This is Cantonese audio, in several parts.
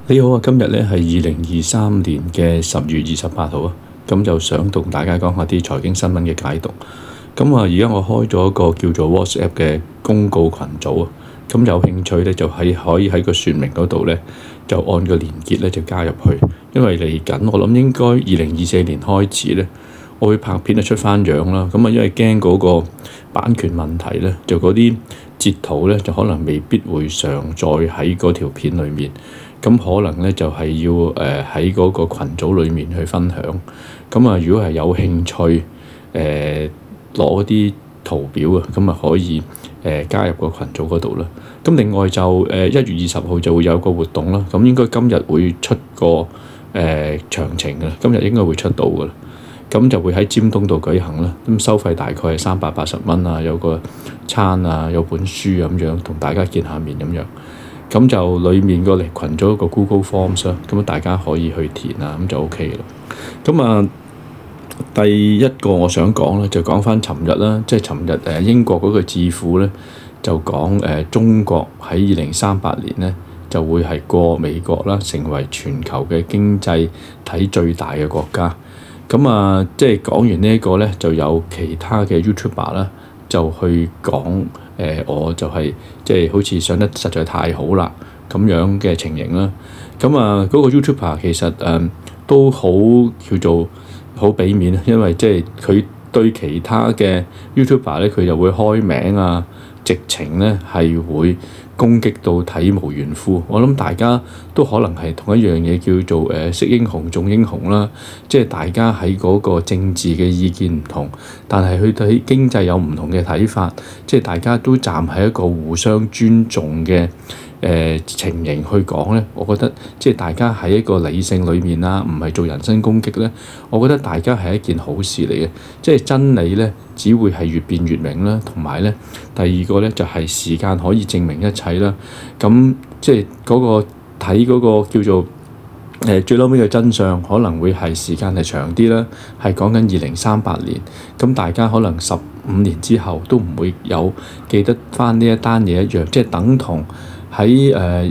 你好啊，今日咧係2023年嘅10月28號啊，咁就想同大家講下啲財經新聞嘅解讀。咁而家我開咗一個叫做 WhatsApp 嘅公告群組啊，咁有興趣咧就可以喺個說明嗰度咧就按個連結咧就加入去，因為嚟緊我諗應該2024年開始咧，我會拍片出翻樣啦。咁因為驚嗰個版權問題咧，就嗰啲截圖咧就可能未必會上載喺嗰條片裡面。咁可能咧就係要喺嗰個群組裡面去分享。咁如果係有興趣攞啲圖表啊，咁可以加入個群組嗰度啦。咁另外就1月20號就會有個活動啦。咁應該今日會出個詳情㗎啦，今日應該會出到㗎啦。咁就會喺尖東度舉行啦。咁收費大概係380蚊啊，有個餐啊，有本書咁樣，同大家見下面咁樣。咁就裡面個群組一個 Google Forms 啦，咁大家可以去填啊，咁就 OK 啦。咁第一個我想講咧，就講翻尋日啦，即係尋日英國嗰個智庫咧就講中國喺2038年咧就會係過美國啦，成為全球嘅經濟體最大嘅國家。咁即係講完呢一個咧，就有其他嘅 YouTuber 啦，就去講我就係即係好似上得實在太好啦咁樣嘅情形啦。嗰個 YouTuber 其實都好叫做好俾面，因為即係佢對其他嘅 YouTuber 咧，佢就會開名啊，直情咧係會攻擊到體無完膚。我諗大家都可能係同一樣嘢叫做識英雄重英雄啦，即係大家喺嗰個政治嘅意見唔同，但係佢對經濟有唔同嘅睇法，即係大家都站喺一個互相尊重嘅情形去講咧，我覺得即係大家喺一個理性裏面啦，唔係做人身攻擊咧，我覺得大家係一件好事嚟嘅。即係真理咧，只會係越辯越明啦，同埋咧第二個咧就係時間可以證明一切啦。咁即係嗰個睇嗰個叫做最嬲尾嘅真相，可能會係時間係長啲啦，係講緊2038年。咁大家可能15年之後都唔會有記得翻呢一單嘢一樣，即係等同喺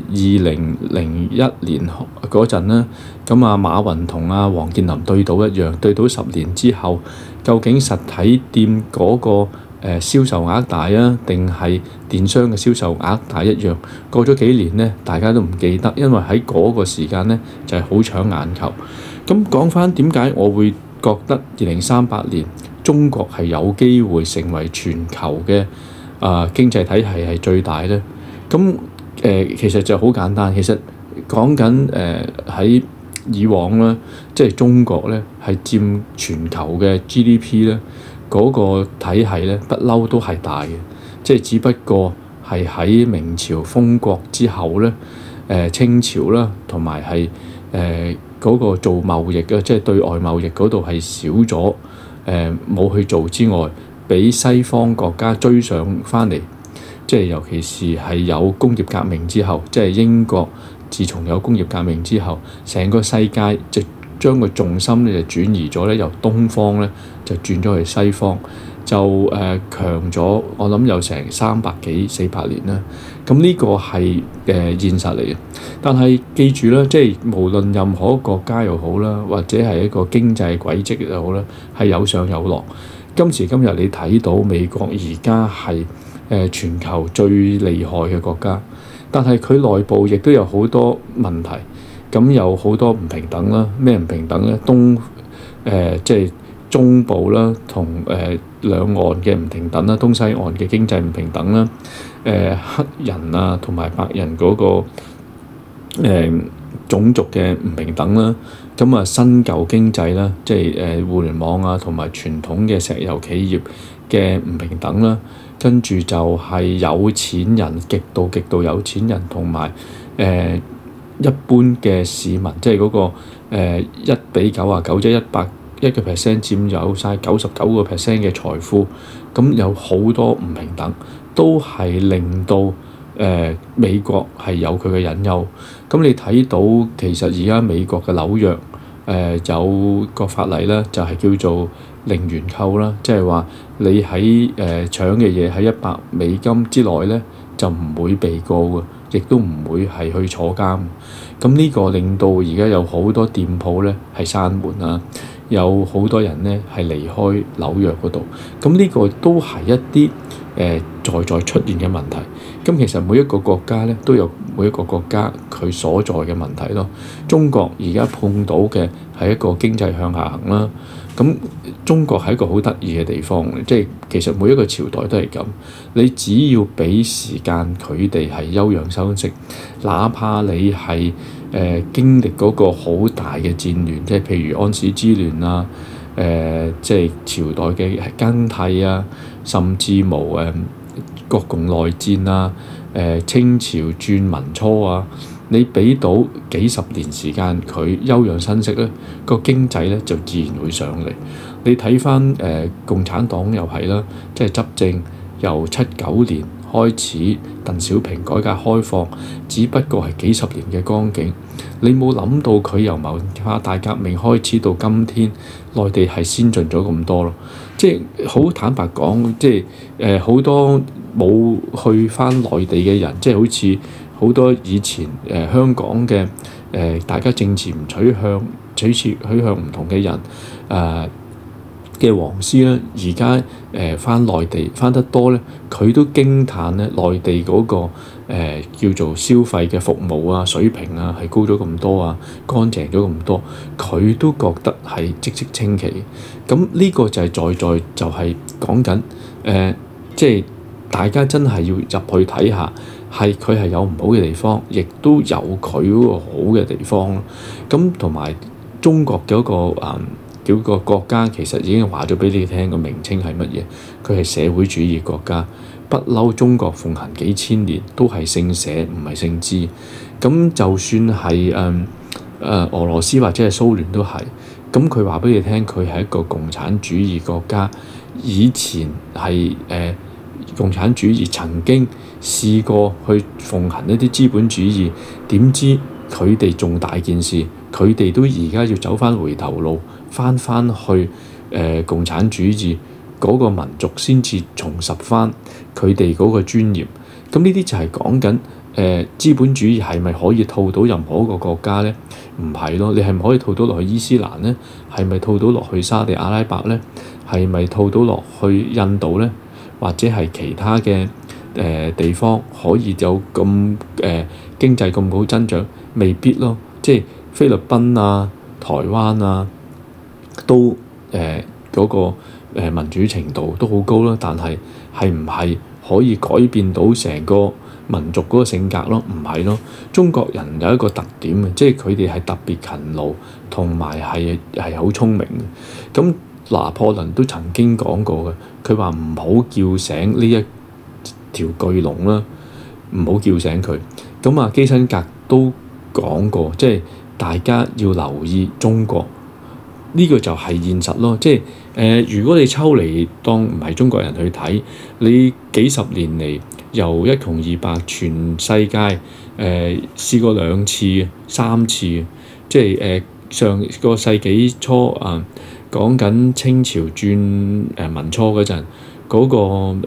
2001年嗰陣啦。咁馬雲同王健林對賭一樣，對賭10年之後，究竟實體店嗰個銷售額大啊，定係電商嘅銷售額大一樣？過咗幾年呢，大家都唔記得，因為喺嗰個時間呢，就係好搶眼球。咁講翻點解我會覺得2038年中國係有機會成為全球嘅經濟體系係最大呢？咁其實就好簡單，其實講緊喺以往啦，即係中國咧係佔全球嘅 GDP 咧嗰個體系咧不嬲都係大嘅，即係只不過係喺明朝封國之後咧，清朝啦同埋係嗰個做貿易嘅，即係對外貿易嗰度係少咗，冇去做之外，俾西方國家追上翻嚟。即係尤其是係有工業革命之後，即係英國自從有工業革命之後，成個世界就將個重心咧就轉移咗咧，由東方咧就轉咗去西方，就強咗。我諗有成300幾400年啦。咁呢個係現實嚟嘅。但係記住啦，即係無論任何國家又好啦，或者係一個經濟軌跡又好啦，係有上有落。今時今日你睇到美國而家係全球最厲害嘅國家，但係佢內部亦都有好多問題，咁有好多唔平等啦。咩唔平等咧？即係中部啦，同兩岸嘅唔平等啦，東西岸嘅經濟唔平等啦，黑人啊同埋白人嗰個種族嘅唔平等啦。咁新舊經濟啦，即係互聯網啊同埋傳統嘅石油企業嘅唔平等啦。跟住就係有錢人，極度有錢人同埋一般嘅市民，即係嗰個1比99，即係100%佔有晒99% 嘅財富。咁有好多唔平等，都係令到美國係有佢嘅隱憂。咁你睇到其實而家美國嘅紐約有個法例啦，就係叫做零元購啦，即係話你喺搶嘅嘢喺$100之內咧，就唔會被告嘅。 亦都唔會係去坐監。咁呢個令到而家有好多店鋪咧係閂門啊，有好多人咧係離開紐約嗰度。咁呢個都係一啲在出現嘅問題。咁其實每一個國家咧都有每一個國家佢所在嘅問題咯。中國而家碰到嘅係一個經濟向下行啦。咁中國係一個好得意嘅地方，即係其實每一個朝代都係咁。你只要俾時間佢哋係休養生息，哪怕你係經歷嗰個好大嘅戰亂，即係譬如安史之亂啊，即係朝代嘅更替啊，甚至無國共內戰啊，清朝轉民初啊，你俾到幾十年時間佢休養生息咧，個經濟咧就自然會上嚟。你睇翻共產黨又係啦，即係執政由79年開始，鄧小平改革開放，只不過係幾十年嘅光景。你冇諗到佢由文化大革命開始到今天，內地係先進咗咁多咯。即係好坦白講，即係好多冇去翻內地嘅人，即係好似好多以前香港嘅大家政治唔取向唔同嘅人嘅黃絲咧，而家翻內地翻得多咧，佢都驚歎咧內地嗰個叫做消費嘅服務啊水平啊係高咗咁多啊，乾淨咗咁多，佢都覺得係嘖嘖稱奇。咁呢個就係在就係講緊即係大家真係要入去睇下，係佢係有唔好嘅地方，亦都有佢嗰個好嘅地方咯。咁同埋中國嘅一個叫個國家其實已經話咗俾你聽個名稱係乜嘢，佢係社會主義國家。不嬲中國奉行幾千年都係姓社唔係姓支。咁就算係俄羅斯或者係蘇聯都係。咁佢話俾你聽，佢係一個共產主義國家。以前係共產主義曾經試過去奉行一啲資本主義，點知佢哋仲大件事，佢哋都而家要走翻回頭路，翻去共產主義嗰個民族先至重拾翻佢哋嗰個尊嚴。咁呢啲就係講緊資本主義係咪可以套到任何一個國家呢？唔係咯，你係咪可以套到落去伊斯蘭呢？係咪套到落去沙地阿拉伯呢？係咪套到落去印度呢？或者係其他嘅地方可以有咁經濟咁好增長？未必咯。即係菲律賓啊、台灣啊，都嗰個民主程度都好高啦。但係係唔係可以改變到成個民族嗰個性格咯？唔係咯。中國人有一個特點嘅，即係佢哋係特別勤勞，同埋係好聰明嘅。咁拿破崙都曾經講過嘅，佢話唔好叫醒呢一條巨龍啦，唔好叫醒佢。咁啊，基辛格都講過，即係大家要留意中國，呢個就係現實咯。即係如果你抽離當唔係中國人去睇，你幾十年嚟由一窮二白，全世界試過2次、3次，即係上個世紀初講緊清朝轉民初嗰陣，嗰個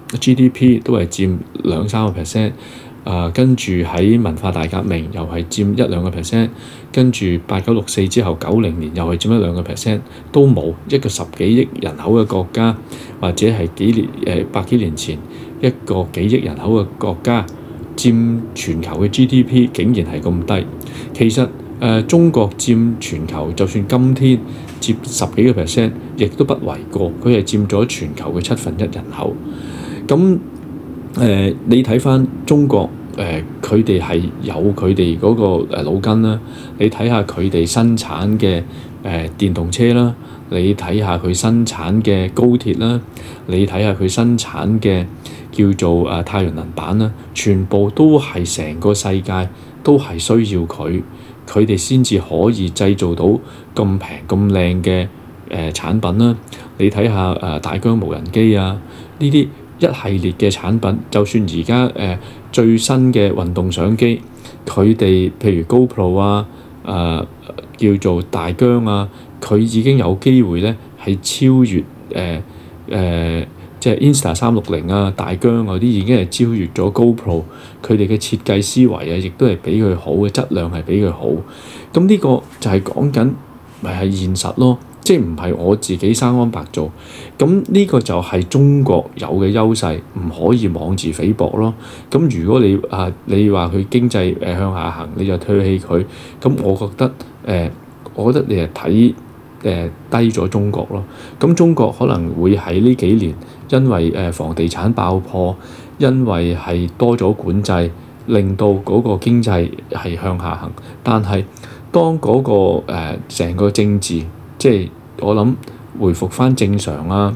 GDP 都係佔2-3%，跟住喺文化大革命又係佔1-2%，跟住8964之後90年又係佔1-2%，都冇一個10幾億人口嘅國家，或者係百幾年前一個幾億人口嘅國家佔全球嘅 GDP 竟然係咁低。其實中國佔全球，就算今天佔10幾個%，亦都不為過。佢係佔咗全球嘅1/7人口。咁你睇翻中國佢哋係有佢哋嗰個腦筋啦。你睇下佢哋生產嘅電動車啦，你睇下佢生產嘅高鐵啦，你睇下佢生產嘅叫做太陽能板啦，全部都係成個世界都係需要佢哋先至可以製造到咁平咁靚嘅產品啦。你睇下大疆無人機啊，呢啲一系列嘅產品，就算而家最新嘅運動相機，佢哋譬如 GoPro 啊，叫做大疆啊，佢已經有機會咧係超越即係 Insta360啊、大疆嗰啲已經係超越咗 GoPro，佢哋嘅設計思維啊，亦都係比佢好嘅，質量係比佢好。咁呢個就係講緊咪係現實咯，即係唔係我自己生安白做。咁呢個就係中國有嘅優勢，唔可以妄自菲薄咯。咁如果你話佢經濟向下行，你就唾棄佢，咁我覺得你係睇低咗中國咯。咁中國可能會喺呢幾年，因為房地產爆破，因為係多咗管制，令到嗰個經濟係向下行。但係當嗰個成個政治，即係我諗回復返正常啊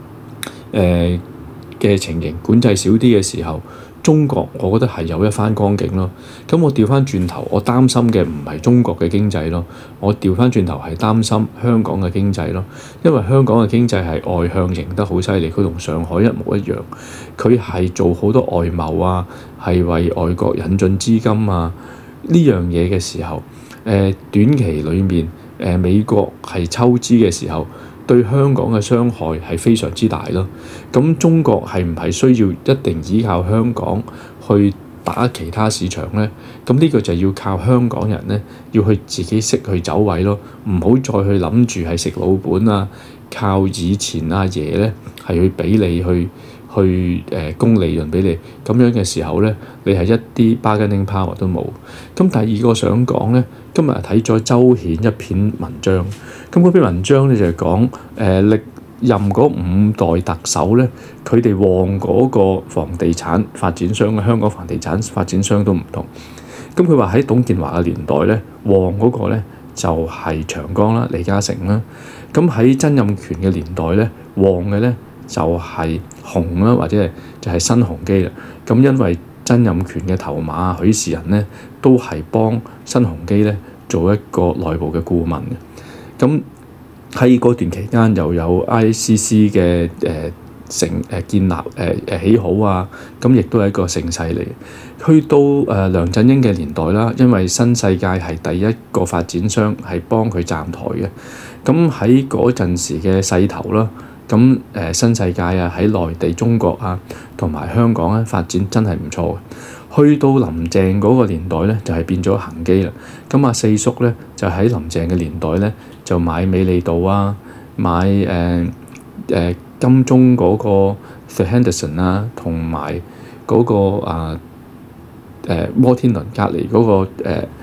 嘅情形，管制少啲嘅時候，中國我覺得係有一番光景咯。咁我調翻轉頭，我擔心嘅唔係中國嘅經濟咯，我調翻轉頭係擔心香港嘅經濟咯。因為香港嘅經濟係外向型得好犀利，佢同上海一模一樣，佢係做好多外貿啊，係為外國引進資金啊呢樣嘢嘅時候，短期裡面美國係抽資嘅時候，對香港嘅傷害係非常之大咯。咁中國係唔係需要一定依靠香港去打其他市場呢？咁呢個就要靠香港人呢，要去自己識去走位咯，唔好再去諗住係食老本啊，靠以前阿爺呢係去俾你去供利潤俾你，咁樣嘅時候呢，你係一啲 bargaining power 都冇。咁第二個想講呢，今日睇咗周顯一篇文章，咁嗰篇文章呢就係講歷任嗰5代特首呢，佢哋旺嗰個房地產發展商，香港房地產發展商都唔同。咁佢話喺董建華嘅年代呢，旺嗰個呢就係長江啦、李嘉誠啦。咁喺曾蔭權嘅年代呢，旺嘅呢就係紅啦，或者就係新鴻基啦。咁因為曾蔭權嘅頭馬許仕仁呢，都係幫新鴻基呢做一個內部嘅顧問嘅。咁喺嗰段期間又有 ICC 嘅建立起好啊，咁亦都係一個盛世嚟。去到梁振英嘅年代啦，因為新世界係第一個發展商係幫佢站台嘅。咁喺嗰陣時嘅勢頭啦，咁新世界啊喺內地、中國啊同埋香港咧發展真係唔錯嘅。去到林鄭嗰個年代咧，就係變咗恒基啦。咁四叔咧就喺林鄭嘅年代咧就買美利道啊，買金鐘嗰個 The Henderson 啊，同埋嗰個摩天輪隔離嗰個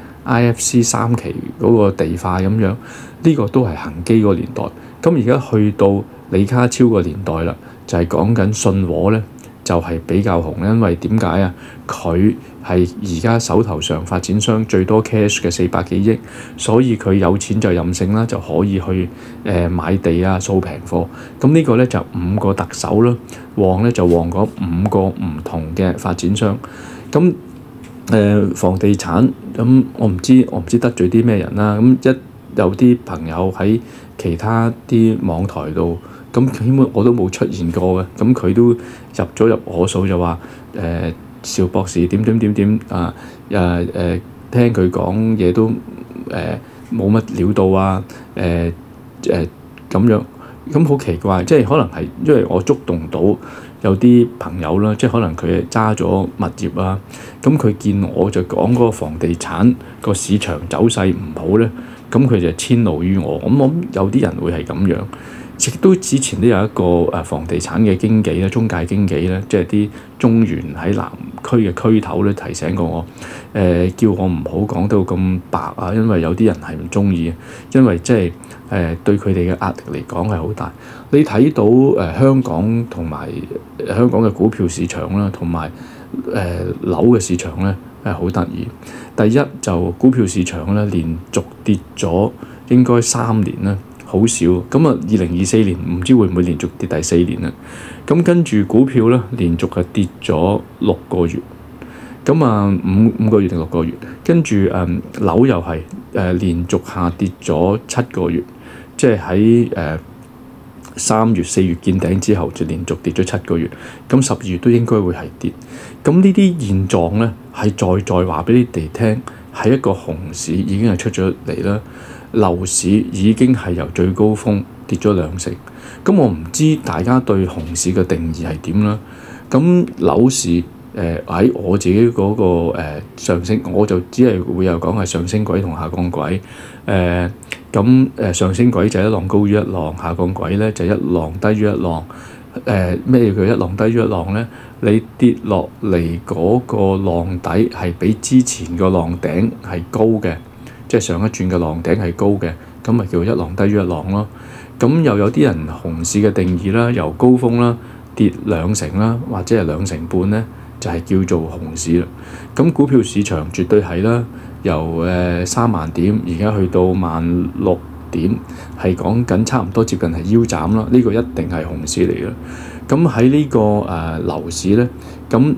IFC 3期嗰個地塊咁樣，呢個都係恒基個年代。咁而家去到李家超個年代啦，就係講緊信和咧，就係比較紅，因為點解啊？佢係而家手頭上發展商最多 cash 嘅400幾億，所以佢有錢就任性啦，就可以去買地啊、掃平貨。咁呢個咧就5個特首啦，旺咧就旺嗰5個唔同嘅發展商。咁房地產咁我唔知得罪啲咩人啦。咁有啲朋友喺其他啲網台度，咁基本我都冇出現過嘅，咁佢都入我數就話邵博士點啊，聽佢講嘢都冇乜料到啊，咁樣，咁好奇怪，即係可能係因為我觸動到有啲朋友啦，即係可能佢係揸咗物業啊，咁佢見我就講嗰個房地產個市場走勢唔好咧，咁佢就遷怒於我。咁我諗有啲人會係咁樣。亦都之前都有一個房地產嘅經紀咧，中介經紀咧，即係啲中原喺南區嘅區頭咧，提醒過我，叫我唔好講到咁白啊，因為有啲人係唔中意，因為即係對佢哋嘅壓力嚟講係好大。你睇到香港同埋香港嘅股票市場啦，同埋樓嘅市場咧係好得意。第一就股票市場咧連續跌咗應該3年啦。好少咁2024年唔知會唔會連續跌第4年啦。咁跟住股票咧，連續係跌咗6個月。咁5個月定6個月？跟住樓又係連續下跌咗7個月，即係喺3月4月見頂之後就連續跌咗7個月。咁12月都應該會係跌。咁呢啲現狀咧係再話俾你哋聽， 係一個熊市已經係出咗嚟啦，樓市已經係由最高峰跌咗2成。咁我唔知大家對熊市嘅定義係點啦。咁樓市喺我自己嗰個上升，我就只係會有講係上升軌同下降軌。上升軌就一浪高於一浪，下降軌咧就一浪低於一浪。咩叫一浪低於一浪咧？你跌落嚟嗰個浪底係比之前個浪頂係高嘅，即係上一轉嘅浪頂係高嘅，咁咪叫一浪低於一浪咯。咁又有啲人熊市嘅定義啦，由高峰啦跌2成啦，或者係2成半咧，就係叫做熊市啦。咁股票市場絕對係啦，由3萬點而家去到16000點，係講緊差唔多接近係腰斬啦。呢個一定係熊市嚟嘅。咁喺呢個樓市咧，咁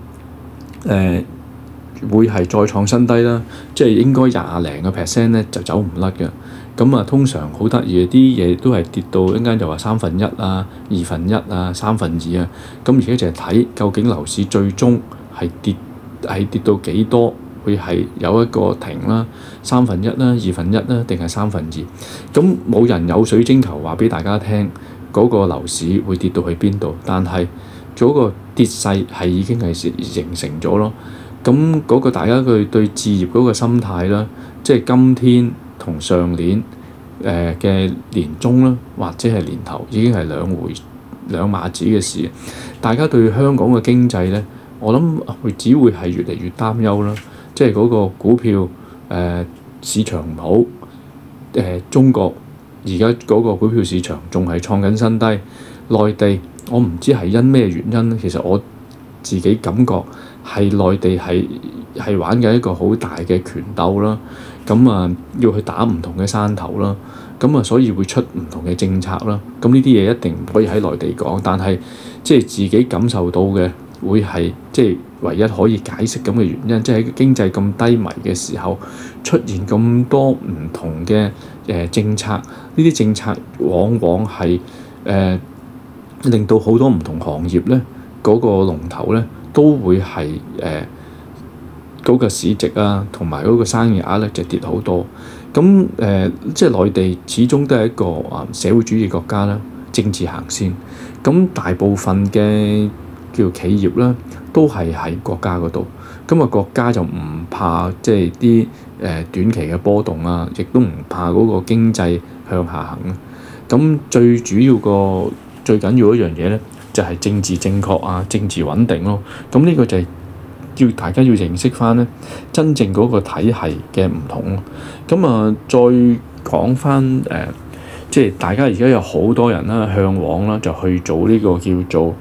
會係再創新低啦，即係應該20零個%咧就走唔甩嘅。咁通常好得意嘅啲嘢都係跌到一陣間就話1/3啊、1/2啊、2/3啊。咁而家就係睇究竟樓市最終係跌到幾多，會係有一個停啦，1/3啦、2/2啦，定係2/3？咁冇人有水晶球話俾大家聽嗰個樓市會跌到去邊度，但係嗰個跌勢係已經係形成咗咯。咁嗰個大家佢對置業嗰個心態啦，即係今天同上年嘅年中啦，或者係年頭已經係兩碼子嘅事。大家對香港嘅經濟咧，我諗佢只會係越嚟越擔憂啦。即係嗰個股票市場唔好，中國而家嗰個股票市場仲係創緊新低。內地我唔知係因咩原因，其實我自己感覺係內地係玩緊一個好大嘅拳鬥啦。咁要去打唔同嘅山頭啦。咁所以會出唔同嘅政策啦。咁呢啲嘢一定唔可以喺內地講，但係即係自己感受到嘅會係即係唯一可以解釋咁嘅原因，即係喺經濟咁低迷嘅時候出現咁多唔同嘅政策。呢啲政策往往係令到好多唔同行業咧嗰個龍頭咧都會係嗰個市值啊同埋嗰個生意額咧就跌好多。咁即係內地始終都係一個社會主義國家啦，政治行先。咁大部分嘅叫企業啦都係喺國家嗰度。咁國家就唔怕即係啲短期嘅波動啊，亦都唔怕嗰個經濟向下行。咁最主要最緊要一樣嘢咧，就係政治正確啊，政治穩定咯。咁呢個就係要大家要認識翻咧，真正嗰個體系嘅唔同咯。咁再講翻即係大家而家有好多人啦，向往啦，就去做呢個叫做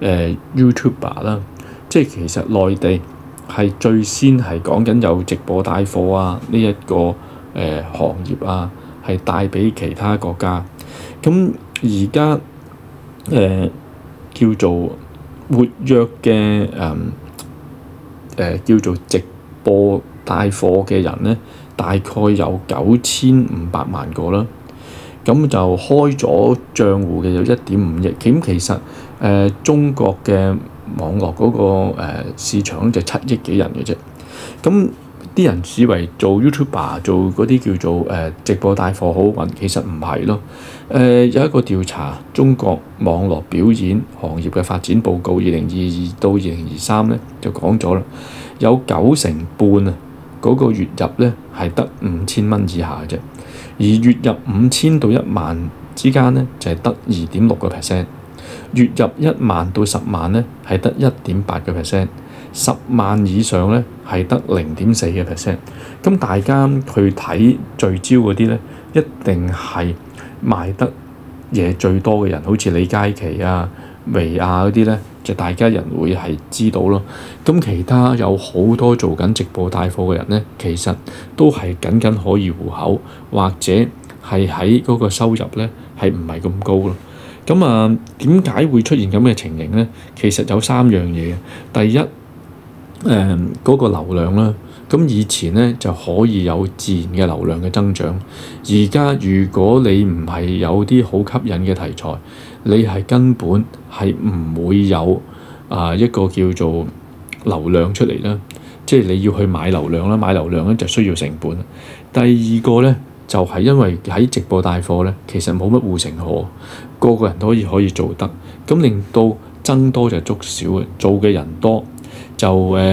YouTuber 啦。即係其實內地係最先係講緊有直播帶貨啊呢一個行業啊，係帶俾其他國家。咁而家叫做活躍嘅叫做直播帶貨嘅人咧，大概有9500萬個啦。咁就開咗賬戶嘅有1.5億。咁其實中國嘅網絡嗰個市場就7億幾人嘅啫。咁啲人以為做 YouTuber 做嗰啲叫做直播帶貨好運，其實唔係咯。有一個調查中國網絡表演行業嘅發展報告2022到2023咧，就講咗啦，有90%半嗰個月入咧係得5000蚊以下嘅啫，而月入5000到1萬之間咧就係得2.6%，月入1萬到10萬咧係得1.8%。10萬以上咧係得0.4%。咁大家去睇聚焦嗰啲咧，一定係賣得嘢最多嘅人，好似李佳琦啊、薇婭嗰啲咧，就大家人會係知道咯。咁其他有好多做緊直播帶貨嘅人咧，其實都係僅僅可以糊口，或者係喺嗰個收入咧係唔係咁高咯。咁點解會出現咁嘅情形咧？其實有3樣嘢。第一，嗰個流量啦。咁以前咧就可以有自然嘅流量嘅增長，而家如果你唔係有啲好吸引嘅題材，你係根本係唔會有一個叫做流量出嚟啦。 即係你要去買流量啦，買流量咧就需要成本。第二個咧就係因為喺直播帶貨咧，其實冇乜護城河，個個人都可以做得，咁令到僧多就粥少嘅，做嘅人多就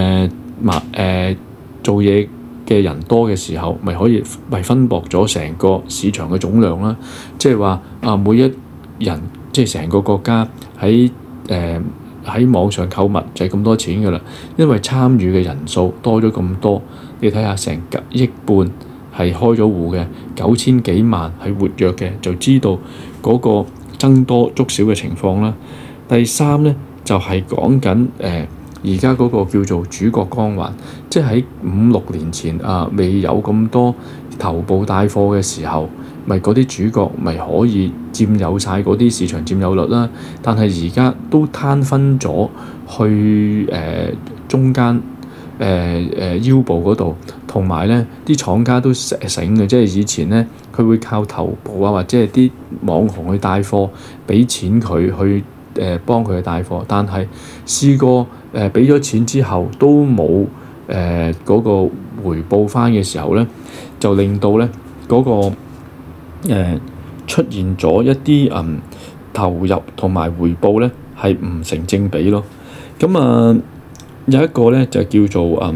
做嘢嘅人多嘅時候，咪可以分薄咗成個市場嘅總量啦。即係話每一人即係成個國家喺網上購物就係咁多錢㗎啦，因為參與嘅人數多咗咁多，你睇下成億半係開咗戶嘅，9000幾萬係活躍嘅，就知道嗰個僧多粥少嘅情況啦。第三咧就係講緊而家嗰個叫做主角光環，即係喺5-6年前未有咁多頭部帶貨嘅時候，咪嗰啲主角咪可以佔有晒嗰啲市場佔有率啦。但係而家都攤分咗去中間腰部嗰度，同埋咧啲廠家都醒嘅，即係以前咧佢會靠頭部或者係啲網紅去帶貨，俾錢佢去幫佢去帶貨，但係試過俾咗錢之後都冇嗰個回報翻嘅時候咧，就令到咧嗰個出現咗一啲投入同埋回報咧係唔成正比咯。咁有一個咧就叫做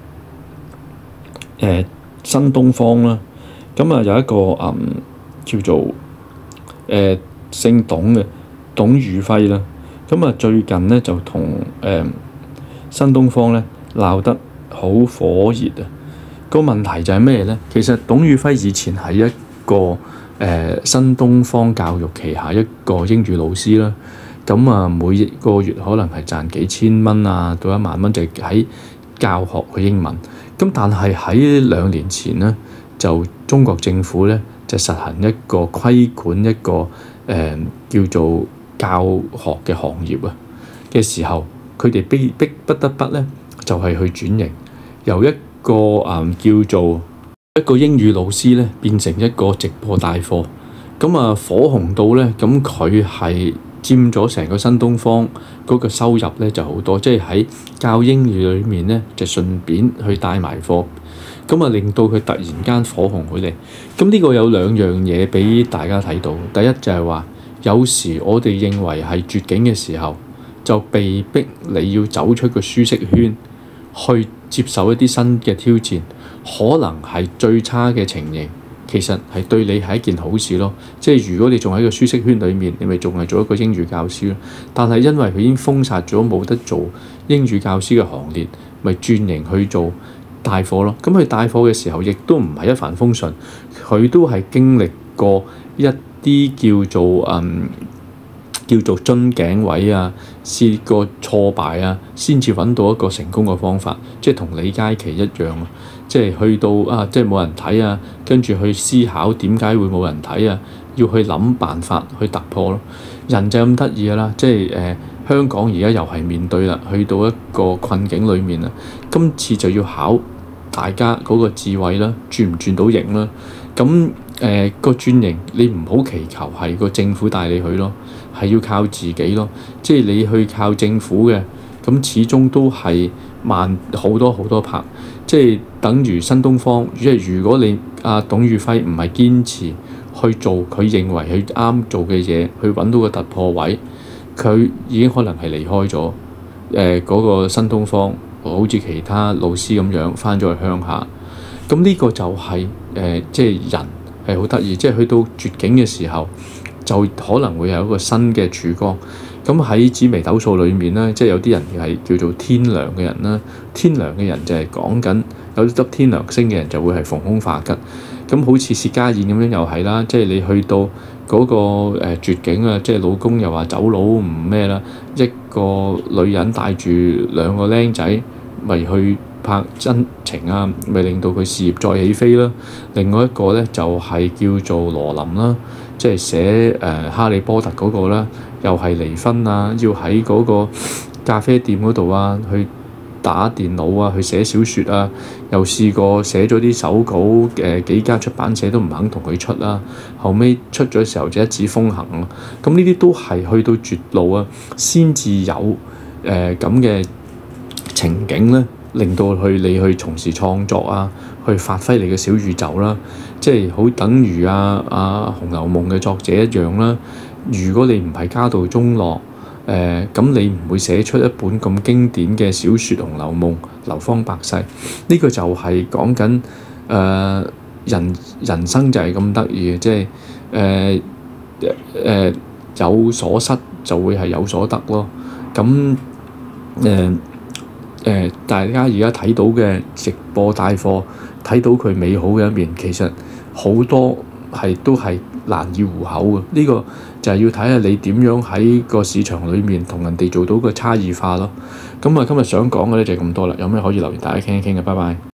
新東方啦。咁有一個叫做姓董嘅董宇輝啦。咁最近咧就同新東方咧鬧得好火熱啊！個問題就係咩咧？其實董宇輝以前係一個新東方教育旗下一個英語老師啦。咁每個月可能係賺幾千蚊到1萬蚊，就喺教學嘅英文。咁但係喺2年前咧，就中國政府咧就實行一個規管一個叫做教學嘅行業嘅時候，佢哋逼不得不咧就係去轉型，由一個叫做一個英語老師咧變成一個直播帶貨。咁火紅到咧，咁佢係佔咗成個新東方嗰個收入咧就好多，即係喺教英語裏面咧就順便去帶埋貨，咁令到佢突然間火紅起嚟。咁呢個有2樣嘢俾大家睇到。第一就係話，有時我哋認為係絕境嘅時候，就被逼你要走出個舒適圈，去接受一啲新嘅挑戰，可能係最差嘅情形。其實係對你係一件好事咯，即係如果你仲喺個舒適圈裏面，你咪仲係做一個英語教師咯。但係因為佢已經封殺咗，冇得做英語教師嘅行列，咪轉型去做帶貨咯。咁佢帶貨嘅時候，亦都唔係一帆風順，佢都係經歷過一啲叫做樽頸位試過挫敗先至揾到一個成功嘅方法，即係同李佳琦一樣即係去到即係冇人睇跟住去思考點解會冇人睇要去諗辦法去突破咯。人就咁得意㗎啦，即係香港而家又係面對啦，去到一個困境裡面啦。今次就要考大家嗰個智慧啦，轉唔轉到型啦。咁個轉型你唔好祈求係個政府帶你去咯，係要靠自己咯。即係你去靠政府嘅，咁始終都係慢好多好多拍。即係等於新東方，即係如果你董宇輝唔係堅持去做佢認為佢啱做嘅嘢，去揾到個突破位，佢已經可能係離開咗嗰個新東方，好似其他老師咁樣返咗去鄉下。咁呢個就係即係人係好得意，即係去到絕境嘅時候，就可能會有一個新嘅曙光。咁喺紫微斗數裏面咧，即係有啲人係叫做天梁嘅人啦。天梁嘅人就係講緊有粒天梁星嘅人就會係逢凶化吉。咁好似薛家燕咁樣又係啦，即係你去到嗰個絕境即係老公又話走佬唔咩啦，一個女人帶住2個僆仔咪去拍真情咪令到佢事業再起飛啦。另外一個咧就係叫做羅琳啦，即係寫哈利波特嗰個啦，又係離婚要喺嗰個咖啡店嗰度去打電腦去寫小説又試過寫咗啲手稿幾間出版社都唔肯同佢出後尾出咗時候就一紙風行咁呢啲都係去到絕路先至有咁嘅情景咧， 令到你去從事創作啊，去發揮你嘅小宇宙啦。即係好等於《紅樓夢》嘅作者一樣啦。如果你唔係家道中落，咁你唔會寫出一本咁經典嘅小説《紅樓夢》，流芳百世。呢個就係講緊人生就係咁得意嘅，即係有所失就會係有所得咯。咁大家而家睇到嘅直播帶貨，睇到佢美好嘅一面，其實好多都係難以糊口嘅。呢個就係要睇下你點樣喺個市場裏面同人哋做到個差異化咯。咁今日想講嘅咧就係咁多啦。有咩可以留言大家傾一傾嘅，拜拜。